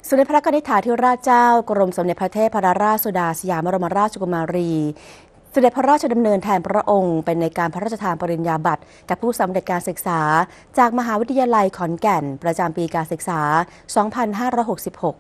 สมเด็จพระนิธิถาธิราชเจ้ากรมสมเด็จพระเทพรัตนราชสุดาสยามบรมราชกุมารีเสด็จพระราชดำเนินแทนพระองค์เป็นในการพระราชทานปริญญาบัตรกับผู้สำเร็จการศึกษาจากมหาวิทยาลัยขอนแก่นประจำปีการศึกษา 2566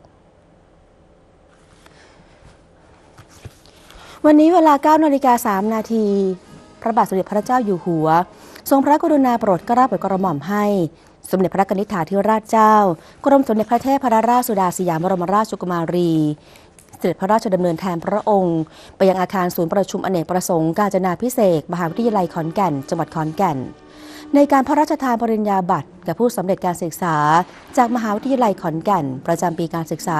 วันนี้เวลา 9:03 นาทีพระบาทสมเด็จพระเจ้าอยู่หัวทรงพระกรุณาโปรดเกล้าโปรดกระหม่อมให้สมเด็จพระนิธิถาธิราชเจ้ากรมสมเด็จพระเทพรัตนราชสุดาสยามบรมราชกุมารีเสด็จพระราชดำเนินแทนพระองค์ไปยังอาคารศูนย์ประชุมอเนกประสงค์กาญจนาภิเษกมหาวิทยาลัยขอนแก่นจังหวัดขอนแก่นในการพระราชทานปริญญาบัตรกับผู้สำเร็จการศึกษาจากมหาวิทยาลัยขอนแก่นประจำปีการศึกษา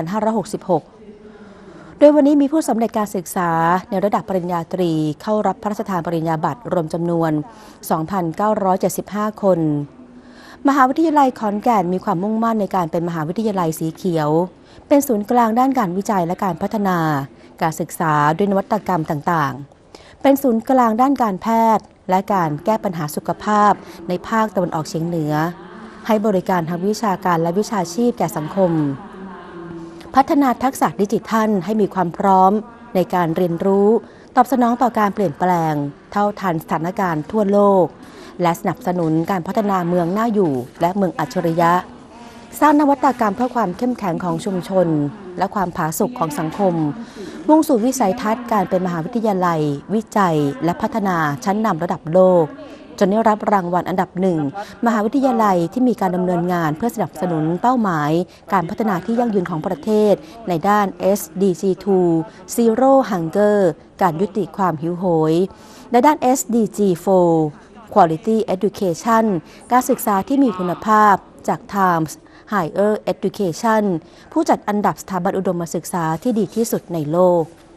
2566 โดยวันนี้มีผู้สำเร็จการศึกษาในระดับปริญญาตรีเข้ารับพระราชทานปริญญาบัตรรวมจำนวน 2,975 คนมหาวิทยาลัยขอนแก่นมีความมุ่งมั่นในการเป็นมหาวิทยาลัยสีเขียวเป็นศูนย์กลางด้านการวิจัยและการพัฒนาการศึกษาด้วยนวัตกรรมต่างๆเป็นศูนย์กลางด้านการแพทย์และการแก้ปัญหาสุขภาพในภาคตะวันออกเฉียงเหนือให้บริการทางวิชาการและวิชาชีพแก่สังคมพัฒนาทักษะดิจิทัลให้มีความพร้อมในการเรียนรู้ตอบสนองต่อการเปลี่ยนแปลงเท่าทันสถานการณ์ทั่วโลกและสนับสนุนการพัฒนาเมืองน่าอยู่และเมืองอัจฉริยะสร้างนวัตกรรมเพื่อความเข้มแข็งของชุมชนและความผาสุกของสังคมมุ่งสู่วิสัยทัศน์การเป็นมหาวิทยาลัยวิจัยและพัฒนาชั้นนำระดับโลกจนได้รับรางวัลอันดับหนึ่งมหาวิทยาลัยที่มีการดำเนินงานเพื่อสนับสนุนเป้าหมายการพัฒนาที่ยั่งยืนของประเทศในด้าน SDG 2 Zero Hunger การยุติความหิวโหยและด้าน SDG 4 Quality Education การศึกษาที่มีคุณภาพจาก Times Higher Education ผู้จัดอันดับสถาบันอุดมศึกษาที่ดีที่สุดในโลก